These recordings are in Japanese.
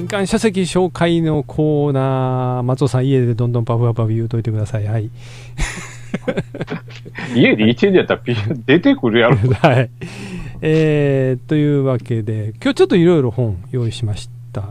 新刊書籍紹介のコーナー、松尾さん家でどんどんパフパフ言うといてください。はい。 家で1円でやったら出てくるやろ。 はい。というわけで、今日ちょっといろいろ本用意しました。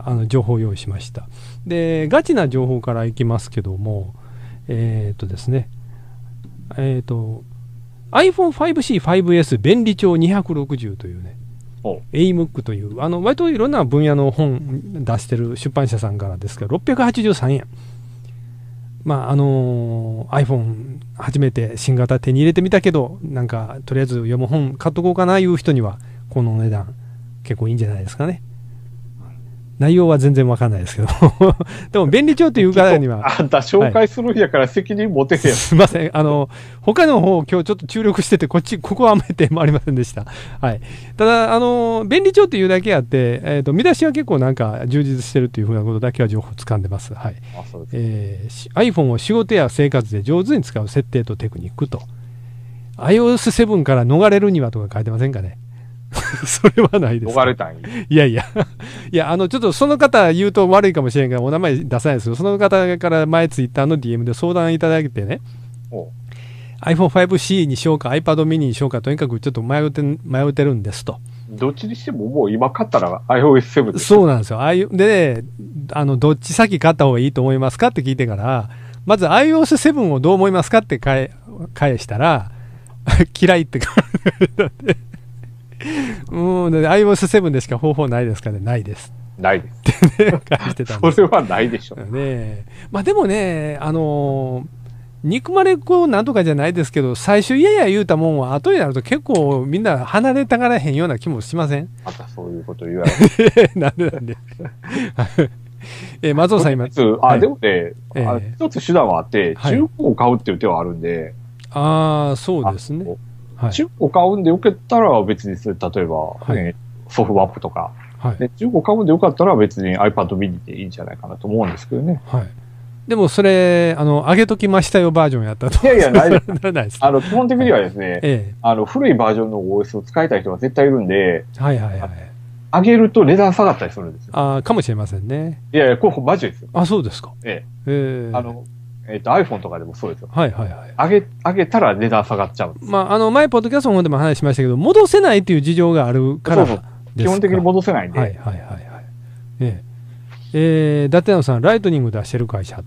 情報を用意しました。で、ガチな情報からいきますけども、ですね、iPhone5C、5S 便利帳260というね、AIMUC という、割といろんな分野の本出してる出版社さんからですけど、683円。まあ、iPhone 初めて新型手に入れてみたけど、なんか、とりあえず読む本買っとこうかないう人には、この値段、結構いいんじゃないですかね。内容は全然わかんないですけど。でも、便利帳という方には。 あんた紹介するんやから責任持てへん、はい。 すいません。他の方、今日ちょっと注力してて、ここはあんまりありませんでした。はい。ただ、便利帳っていうだけあって、見出しは結構なんか充実してるというふうなことだけは情報掴んでます。はい。iPhone を仕事や生活で上手に使う設定とテクニックと。iOS7 から逃れるにはとか書いてませんかね。それはないです。 逃れたんいやいや。いや、ちょっとその方言うと悪いかもしれんから、お名前出さないですけど、その方から前ツイッターの DM で相談いただいてね、iPhone5C にしようか、iPad mini にしようか、とにかくちょっと迷ってるんですと。 どっちにしてももう今買ったら iOS7 です。 そうなんですよ。で、どっち先買った方がいいと思いますかって聞いてから、まず iOS7 をどう思いますかって返したら、嫌いって書いてあって。iOS7 でしか方法ないですかね。ないです。 ないです。 ってね、返してたんです。 それはないでしょ。 ね、まあでもね、憎まれっ子なんとかじゃないですけど、最初嫌や言うたもんは後になると結構みんな離れたがらへんような気もしません？ またそういうこと言われる。 なんで。松尾さん今。 はい、でもね、一つ手段はあって、中古を買うっていう手はあるんで。 ああ、そうですね。 中古買うんでよかったら別に、例えば、ソフトバンクとか、中古買うんでよかったら別に iPad mini でいいんじゃないかなと思うんですけどね。 はい。でもそれ、上げときましたよバージョンやったと。 いや、ないです。基本的にはですね、古いバージョンの OS を使いたい人が絶対いるんで、上げると値段下がったりするんですよ。 かもしれませんね。 いやいや、これマジですよ。 あ、そうですか。 iPhone とかでもそうですよ。上げたら値段下がっちゃうんです。 まあ、前、ポッドキャストの方でも話しましたけど、戻せないっていう事情があるからですか。 基本的に戻せないんで。 伊達野さん、ライトニング出してる会社。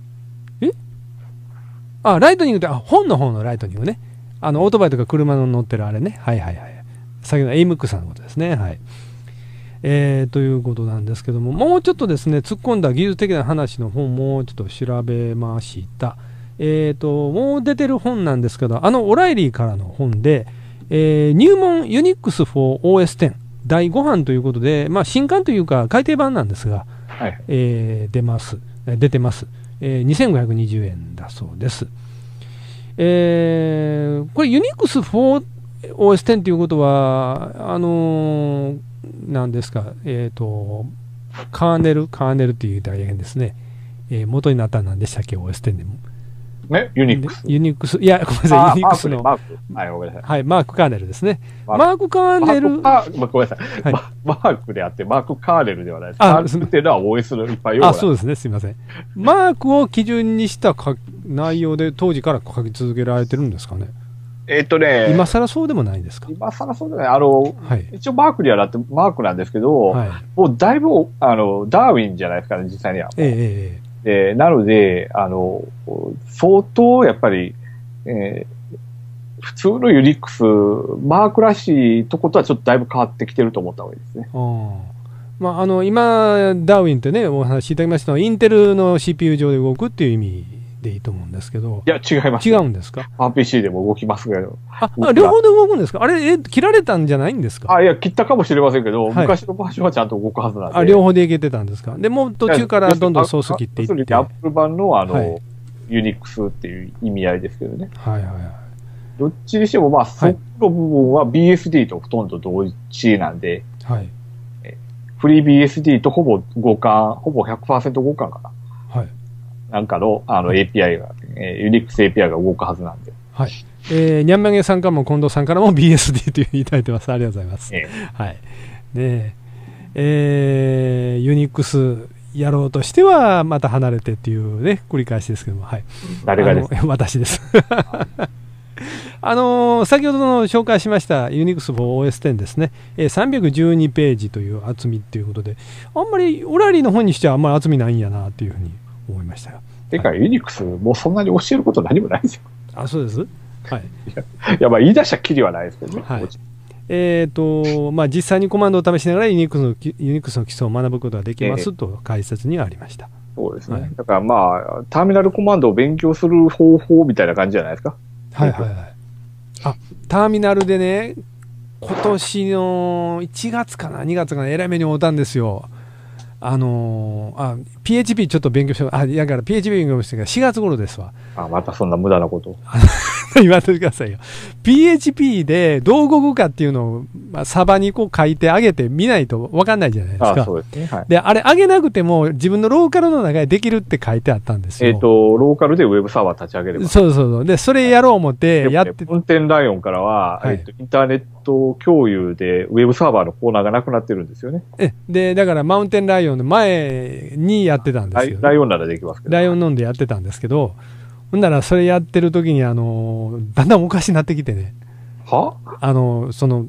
ライトニングって、本の方のライトニングね。オートバイとか車の乗ってるあれね。先ほどの AIMUC さんのことですね。はい。ということなんですけども、もうちょっとですね、突っ込んだ技術的な話の本もちょっと調べました。もう出てる本なんですけど、オライリーからの本で、入門 Unix for OS X 第5版ということで、まあ、新刊というか改訂版なんですが、出てます。2520円だそうです。これ Unix for OS X ということは、なんですか、カーネルっていう大変ですね。元になったら何でしたっけ、OS X でも。 ユニックス。 ユニックス、いや、ごめんなさい、ユニックスの。 マーク。はい、ごめんなさい。 はい、マークカーネルですね。マークカーネル。 ごめんなさい。マークであって、マークカーネルではないです。カーネルっていうのは OS のいっぱい用そうですね、すみません。マークを基準にした内容で当時から書き続けられてるんですかね。今更そうでもないんですか。 今更そうでもない。一応マークにはなって、マークなんですけど、もうだいぶ、ダーウィンじゃないですかね、実際には。なので、相当、やっぱり、普通のユニックス、マークらしいとことはちょっとだいぶ変わってきてると思った方がいいですね。 まあ、今、ダーウィンってね、お話しいただきましたのは、インテルの CPU 上で動くっていう意味でいいと思うんですけど。 いや、違います。 違うんですか？ パン PC でも動きますけど。 両方で動くんですか？あれ、切られたんじゃないんですか？ いや、切ったかもしれませんけど、昔のバージョンはちゃんと動くはずなんで。 両方でいけてたんですか？でも途中からどんどんソース切っていって。 アップル版のユニックスっていう意味合いですけどね。どっちにしても、まあ、その部分は BSD とほとんど同一なんで、フリー BSD とほぼ互換、ほぼ 100% 互換かな。なんかの、API が、Unix API が動くはずなんで。 にゃんまげさんからも近藤さんからも BSD というふうにいただいてます。ありがとうございます。はい。 ユニックスやろうとしてはまた離れてっていうね繰り返しですけども、はい、 誰がですか？ 私です先ほどの紹介しましたユニックス 4OS10 ですね、312ページという厚みということで、あんまりオラリーの本にしてはあんまり厚みないんやなっていうふうに思いましたよ。 てか、ユニックスもうそんなに教えること何もないですよ。 あ、そうです。はい。 いや、まあ言い出したきりはないですけどね。はい。 まあ、実際にコマンドを試しながらユニックスの基礎を学ぶことができますと解説にはありました。 そうですね。はい、だからまあ、ターミナルコマンドを勉強する方法みたいな感じじゃないですか。 はいはいはい。あ、ターミナルでね、今年の1月かな、2月かな、えらい目に遭ったんですよ。PHP ちょっと勉強して、だから PHP 勉強してから4月頃ですわ。 またそんな無駄なことを。 言わんといてくださいよ。PHP でどう動くかっていうのを、サバにこう書いてあげてみないと分かんないじゃないですか。 そうですね。はい。 で、あれ上げなくても自分のローカルの中でできるって書いてあったんですよ。 ローカルでウェブサーバー立ち上げれば。 そうそうそう。で、それやろう思ってやって。 運転ライオンからは、インターネット共有でウェブサーバーのコーナーがなくなってるんですよね。 で、だからマウンテンライオンの前にやってたんですよ。 ライオンならできますけど。 ライオン飲んでやってたんですけど、ほんならそれやってる時にだんだんおかしになってきてね。 は？ その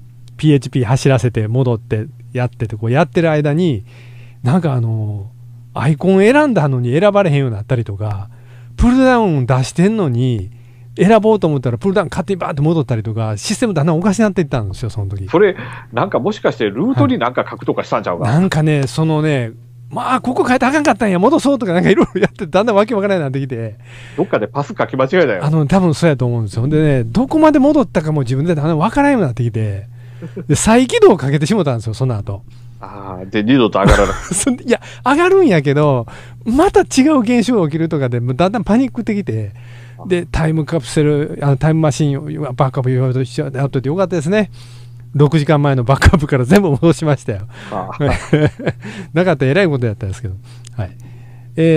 PHP 走らせて戻ってやってて、こうやってる間に、なんかアイコン選んだのに選ばれへんようになったりとか、プルダウン出してんのに、選ぼうと思ったらプルダウン勝手にバーって戻ったりとか、システムだんだんおかしになっていったんですよ、その時。 それ、なんかもしかしてルートになんか書くとかしたんちゃうか、 なんかね、まあ、ここ変えてあかんかったんや、戻そうとかなんかいろいろやって、だんだんわけわからないようになってきて。 どっかでパス書き間違いだよ。 多分そうやと思うんですよ。でね、どこまで戻ったかも自分でだんだんわからんようになってきて、で、再起動をかけてしもたんですよ、その後。 で、二度と上がらない。 いや、上がるんやけど、また違う現象が起きるとかで、だんだんパニックってきて、で、タイムカプセル、タイムマシンをバックアップやっといてよかったですね。6時間前のバックアップから全部戻しましたよ。なかったらえらいことやったんですけど。はい。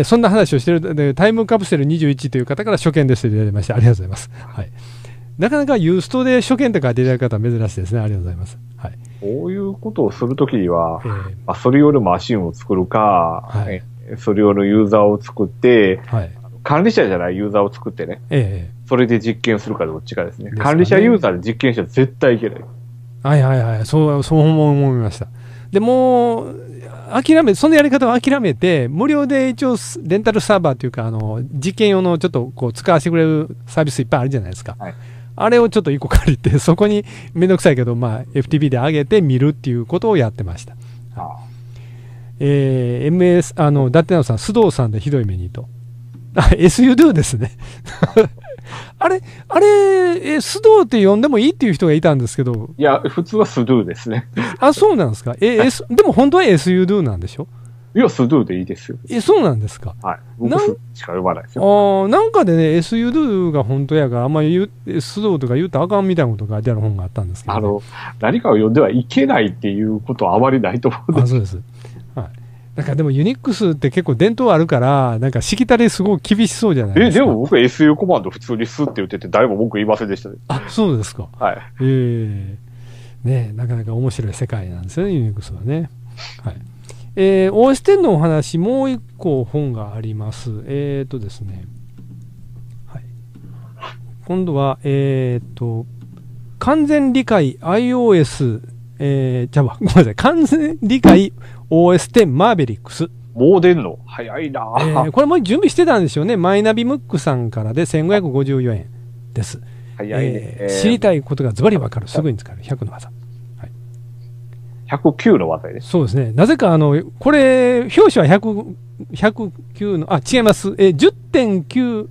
そんな話をしてる、タイムカプセル21という方から初見ですといただきまして、ありがとうございます。はい。なかなかユーストで初見と書いていただく方は珍しいですね。ありがとうございます。はい。 こういうことをするときには、それ用のマシンを作るか、それ用のユーザーを作って、管理者じゃないユーザーを作ってね、それで実験するかどっちかですね。管理者ユーザーで実験したら絶対いけない。 はいはいはい、そう思いました。でもうそのやり方を諦めて、無料で一応レンタルサーバーというか実験用のちょっとこう使わせてくれるサービスいっぱいあるじゃないですか。はい、あれをちょっと1個借りて、そこにめんどくさいけど、FTP で上げてみるっていうことをやってました。MS ダッテナオさん、須藤さんでひどい目にと。SUDO ですね。あれ、須藤って呼んでもいいっていう人がいたんですけど。 いや、普通はスドゥですね。 そうなんですか。でも本当は SUDO なんでしょ？ いや、スドゥでいいですよ。 そうなんですか。 はい。僕しか呼ばないですよ。 なんかでね、SUDO が本当やから、あんまり須藤とか言うとあかんみたいなことが書いてある本があったんですけど、 何かを呼んではいけないっていうことはあまりないと思うんです。 そうです。はい。なんかでもユニックスって結構伝統あるから、なんかしきたりすごい厳しそうじゃないですか。 でも僕 SU コマンド普通にスって言ってて誰も文句言いませんでしたね。 そうですか。 はい。 ね、なかなか面白い世界なんですよね、ユニックスはね。はい。OS10 のお話、もう一個本があります。ですね。はい。今度は、完全理解 iOS、ごめんなさい。完全理解 OS10 マーベリックス。 もう出んの早いなこれも準備してたんでしょうね。マイナビムックさんからで1554円です。 早いね。 知りたいことがズバリわかる。すぐに使える。100の技。はい、 109の技です。 そうですね。なぜかこれ、表紙は109の、違います。10.9、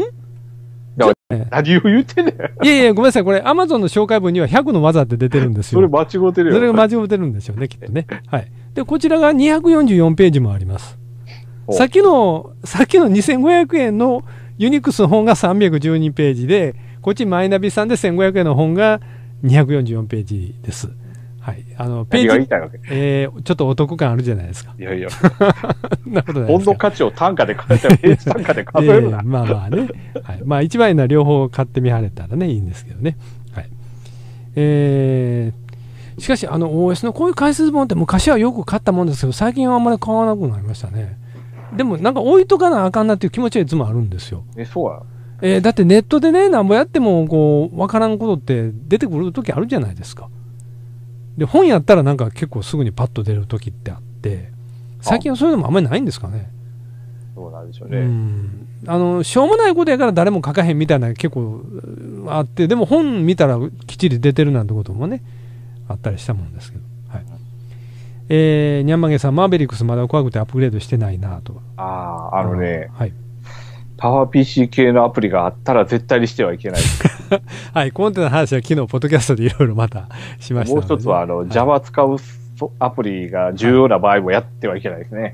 何を言ってんねん。 いや、ごめんなさい。これ、アマゾンの紹介文には100の技って出てるんですよ。 それ間違ってるよ。 それが間違ってるんですよね、きっとね。はい。で、こちらが244ページもあります。さっきの2500円のユニックスの本が312ページで、こっちマイナビさんで1500円の本が244ページです。はい。 ページが言いたいわけ。 ちょっとお得感あるじゃないですか。 いやいや。 なことないですか。 本の価値を単価で数えたら、ページ単価で数えるな。 まあね。はい。まあ一番いいのは両方買ってみはれたらね、いいんですけどね。はい。 しかしOS のこういう解説本って昔はよく買ったもんですけど、最近はあんまり買わなくなりましたね。でもなんか置いとかなあかんなっていう気持ちはいつもあるんですよ。 そうや。 だってネットでね、なんぼやってもこう分からんことって出てくる時あるじゃないですか。で本やったらなんか結構すぐにパッと出る時ってあって、最近はそういうのもあんまりないんですかね。 そうなんでしょうね。 しょうもないことやから誰も書かへんみたいな結構あって、でも本見たらきっちり出てるなんてこともねあったりしたもんですけど、はい。にゃんまげさん、マーベリックスまだ怖くてアップグレードしてないなと。 はい。 パワー PC 系のアプリがあったら絶対にしてはいけない。 はい、コンテの話は昨日ポッドキャストでいろいろまたしましたので、ね。 もう一つはJava 使うアプリが重要な場合もやってはいけないですね。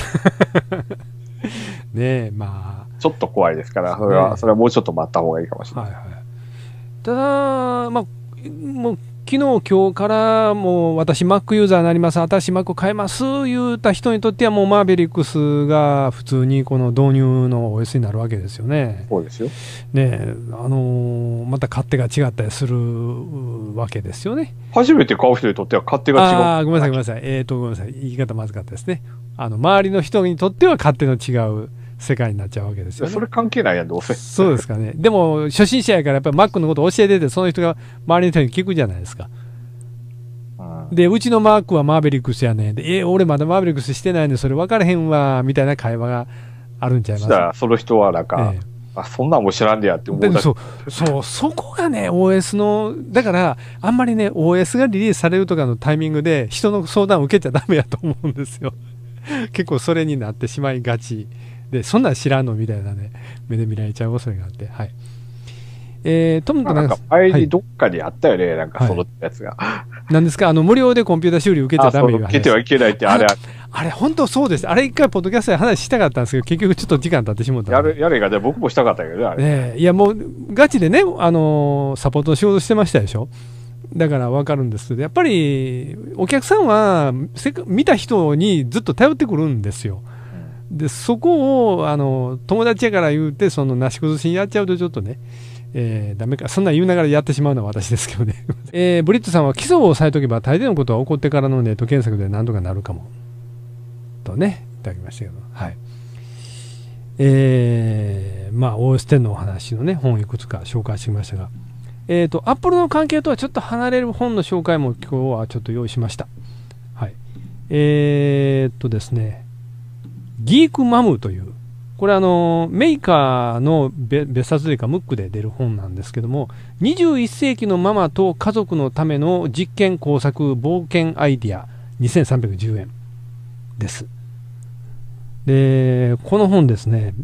ねえ、まあ。 ちょっと怖いですから、それはもうちょっと待った方がいいかもしれない。 ただ、まあ、もう昨日今日からもう私 Mac ユーザーになります、新しい Mac 買います言うた人にとってはもうマーベリックスが普通にこの導入の OS になるわけですよね。 そうですよ。 ね、また勝手が違ったりするわけですよね。 初めて買う人にとっては勝手が違う。 ごめんなさいごめんなさい。ごめんなさい。言い方まずかったですね。周りの人にとっては勝手の違う世界になっちゃうわけですよね。 それ関係ないやん、どうせ。 そうですかね。でも初心者やからやっぱり Mac のことを教えてて、その人が周りの人に聞くじゃないですか。で、うちのMacはマーベリックスやねん。で、俺まだマーベリックスしてないんでそれ分からへんわみたいな会話があるんちゃいますか。 その人はなんか、そんなんも知らんでやって思うだけ。 そこがね OS のだからあんまりね OS がリリースされるとかのタイミングで人の相談を受けちゃダメやと思うんですよ。結構それになってしまいがちで、そんなん知らんのみたいなね目で見られちゃう恐れがあって、はい。トムとなんか前にどっかにあったよね、なんかそのやつが。 なんですか、無料でコンピュータ修理受けちゃダメよ。 受けてはいけないって、あれ本当そうです。あれ一回ポッドキャストで話したかったんですけど、結局ちょっと時間経ってしまった。 やれが、僕もしたかったけどね、あれ。 いやもうガチでね、サポートの仕事してましたでしょ。だから分かるんですけど、やっぱりお客さんは見た人にずっと頼ってくるんですよ。でそこを友達やから言うてそのなし崩しにやっちゃうとちょっとね、ダメか。そんな言いながらやってしまうのは私ですけどね。ブリットさんは基礎を押さえとけば大抵のことは起こってからのネット検索で何とかなるかもとねいただきましたけど、はい。まあ OS10 のお話のね本いくつか紹介してきましたが、アップルの関係とはちょっと離れる本の紹介も今日はちょっと用意しました。はい。ですね、ギークマムという、これメーカーの別冊というかムックで出る本なんですけども、21世紀のママと家族のための実験工作冒険アイディア2310円です。でこの本ですね、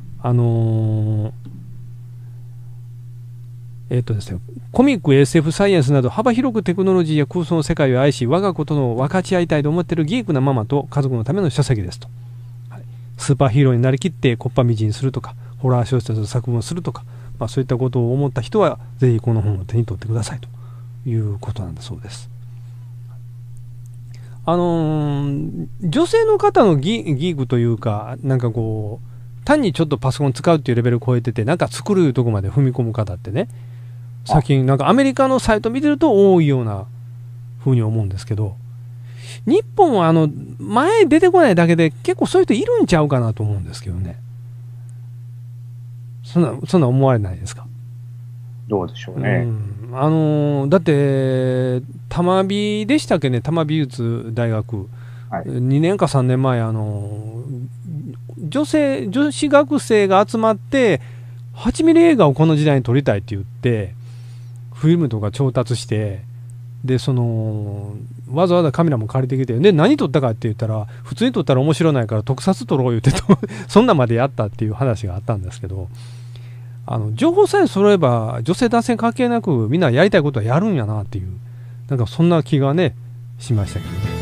ですね、コミック SF サイエンスなど幅広くテクノロジーや空想の世界を愛し、我がことの分かち合いたいと思っているギークなママと家族のための書籍ですと。スーパーヒーローになりきってこっぱみじんするとか、ホラー小説の作文をするとか、そういったことを思った人はぜひこの本を手に取ってくださいということなんだそうです。女性の方のギークというか、なんかこう単にちょっとパソコン使うっていうレベルを超えてて、なんか作るとこまで踏み込む方ってね、最近なんかアメリカのサイト見てると多いようなふうに思うんですけど、日本は前出てこないだけで結構そういう人いるんちゃうかなと思うんですけどね。そんな思われないですか。 どうでしょうね。 だって玉美でしたっけね、玉美術大学、はい、2年か3年前女子学生が集まって8ミリ映画をこの時代に撮りたいって言ってフィルムとか調達して、でわざわざカメラも借りてきて、で何撮ったかって言ったら、普通に撮ったら面白ないから特撮撮ろう言ってそんなまでやったっていう話があったんですけど、情報さえ揃えば女性男性関係なくみんなやりたいことはやるんやなっていう、なんかそんな気がねしましたけどね。